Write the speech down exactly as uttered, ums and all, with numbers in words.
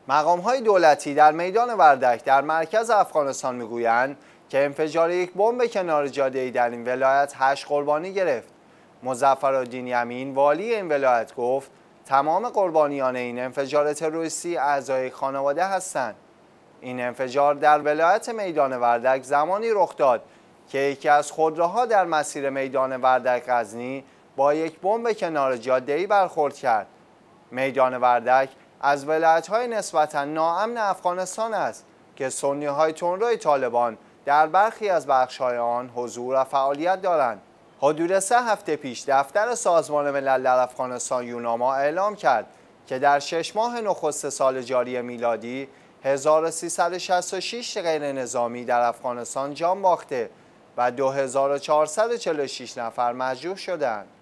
مقام‌های دولتی در میدان وردک در مرکز افغانستان میگویند که انفجار یک بمب کنار جاده‌ای در این ولایت هشت قربانی گرفت. مظفرالدین یمین والی این ولایت گفت تمام قربانیان این انفجار تروریستی اعضای خانواده هستند. این انفجار در ولایت میدان وردک زمانی رخ داد که یکی از خودروها در مسیر میدان وردک غزنی با یک بمب کنار جاده‌ای برخورد کرد. میدان وردک از ولایت‌های نسبتاً ناامن افغانستان است که سنی‌های تندروی طالبان در برخی از بخش‌های آن حضور و فعالیت دارند. حدود سه هفته پیش دفتر سازمان ملل در افغانستان یوناما اعلام کرد که در شش ماه نخست سال جاری میلادی هزار و سیصد و شصت و شش غیر نظامی در افغانستان جان باخته و دو هزار و چهارصد و چهل و شش نفر مجروح شدند.